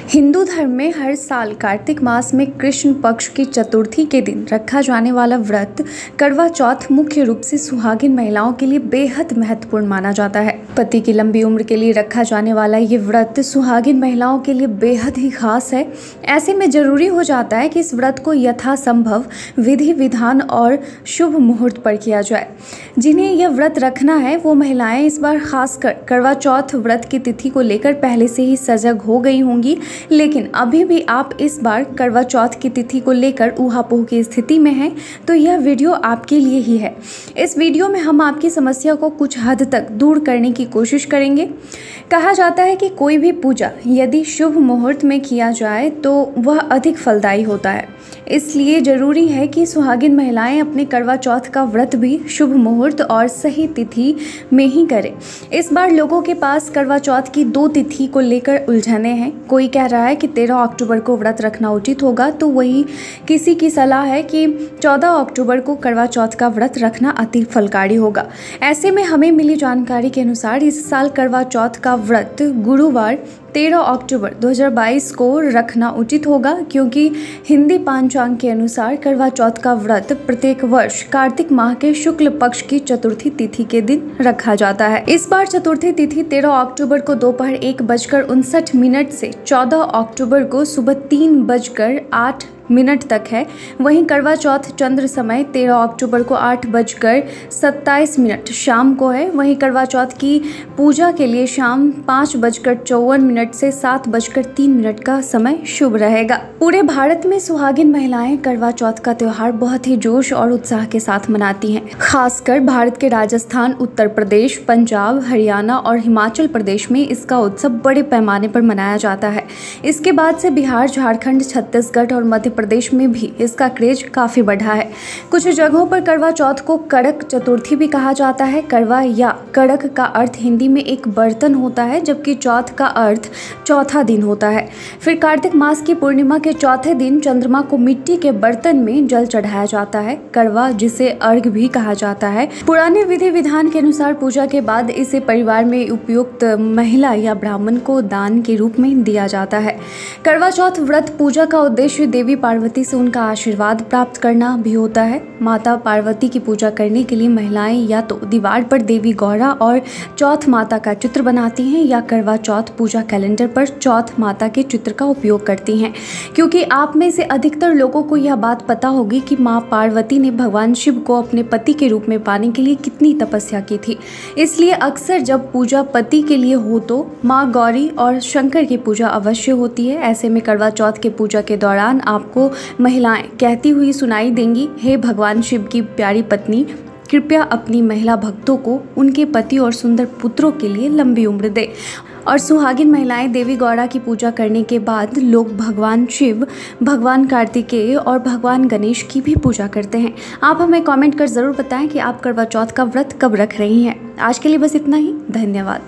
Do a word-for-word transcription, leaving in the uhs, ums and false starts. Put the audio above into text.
हिंदू धर्म में हर साल कार्तिक मास में कृष्ण पक्ष की चतुर्थी के दिन रखा जाने वाला व्रत करवा चौथ मुख्य रूप से सुहागिन महिलाओं के लिए बेहद महत्वपूर्ण माना जाता है। पति की लंबी उम्र के लिए रखा जाने वाला ये व्रत सुहागिन महिलाओं के लिए बेहद ही खास है। ऐसे में जरूरी हो जाता है कि इस व्रत को यथासंभव विधि विधान और शुभ मुहूर्त पर किया जाए। जिन्हें यह व्रत रखना है वो महिलाएं इस बार खासकर करवा चौथ व्रत की तिथि को लेकर पहले से ही सजग हो गई होंगी, लेकिन अभी भी आप इस बार करवा चौथ की तिथि को लेकर ऊहापोह की स्थिति में हैं तो यह वीडियो आपके लिए ही है। इस वीडियो में हम आपकी समस्या को कुछ हद तक दूर करने की कोशिश करेंगे। कहा जाता है कि कोई भी पूजा यदि शुभ मुहूर्त में किया जाए तो वह अधिक फलदायी होता है, इसलिए जरूरी है कि सुहागिन महिलाएं अपने करवा चौथ का व्रत भी शुभ मुहूर्त और सही तिथि में ही करें। इस बार लोगों के पास करवा चौथ की दो तिथि को लेकर उलझने हैं। कोई कह रहा है कि तेरह अक्टूबर को व्रत रखना उचित होगा, तो वही किसी की सलाह है कि चौदह अक्टूबर को करवा चौथ का व्रत रखना अति फलकारी होगा। ऐसे में हमें मिली जानकारी के अनुसार इस साल करवा चौथ का व्रत गुरुवार तेरह अक्टूबर दो हज़ार बाईस को रखना उचित होगा, क्योंकि हिंदी पंचांग के अनुसार करवा चौथ का व्रत प्रत्येक वर्ष कार्तिक माह के शुक्ल पक्ष की चतुर्थी तिथि के दिन रखा जाता है। इस बार चतुर्थी तिथि तेरह अक्टूबर को दोपहर एक बजकर उनसठ मिनट से चौदह अक्टूबर को सुबह तीन बजकर आठ मिनट तक है। वहीं करवा चौथ चंद्र समय तेरह अक्टूबर को आठ बजकर सत्ताईस मिनट शाम को है। वहीं करवा चौथ की पूजा के लिए शाम पाँच बजकर चौवन मिनट से सात बजकर तीन मिनट का समय शुभ रहेगा। पूरे भारत में सुहागिन महिलाएं करवा चौथ का त्योहार बहुत ही जोश और उत्साह के साथ मनाती हैं। खासकर भारत के राजस्थान, उत्तर प्रदेश, पंजाब, हरियाणा और हिमाचल प्रदेश में इसका उत्सव बड़े पैमाने पर मनाया जाता है। इसके बाद से बिहार, झारखंड, छत्तीसगढ़ और मध्य प्रदेश में भी इसका क्रेज काफी बढ़ा है। कुछ जगहों पर करवा चौथ को कड़क चतुर्थी भी कहा जाता है। करवा या कड़क का अर्थ हिंदी में एक बर्तन होता है, जबकि चौथ का अर्थ चौथा दिन होता है। फिर कार्तिक मास की पूर्णिमा के चौथे दिन चंद्रमा को मिट्टी के बर्तन में जल चढ़ाया जाता है। करवा, जिसे अर्घ भी कहा जाता है, पुराने विधि विधान के अनुसार पूजा के बाद इसे परिवार में उपयुक्त महिला या ब्राह्मण को दान के रूप में दिया जाता है। करवा चौथ व्रत पूजा का उद्देश्य देवी पार्वती से उनका आशीर्वाद प्राप्त करना भी होता है। माता पार्वती की पूजा करने के लिए महिलाएं या तो दीवार पर देवी गौरा और चौथ माता का चित्र बनाती हैं या करवा चौथ पूजा कैलेंडर पर चौथ माता के चित्र का उपयोग करती हैं। क्योंकि आप में से अधिकतर लोगों को यह बात पता होगी कि माँ पार्वती ने भगवान शिव को अपने पति के रूप में पाने के लिए कितनी तपस्या की थी, इसलिए अक्सर जब पूजा पति के लिए हो तो माँ गौरी और शंकर की पूजा अवश्य होती है। ऐसे में करवा चौथ के पूजा के दौरान आपको महिलाएं कहती हुई सुनाई देंगी, हे भगवान शिव की प्यारी पत्नी, कृपया अपनी महिला भक्तों को उनके पति और सुंदर पुत्रों के लिए लंबी उम्र दे। और सुहागिन महिलाएं देवी गौरा की पूजा करने के बाद लोग भगवान शिव, भगवान कार्तिकेय और भगवान गणेश की भी पूजा करते हैं। आप हमें कमेंट कर जरूर बताएं कि आप करवा चौथ का व्रत कब रख रही हैं। आज के लिए बस इतना ही। धन्यवाद।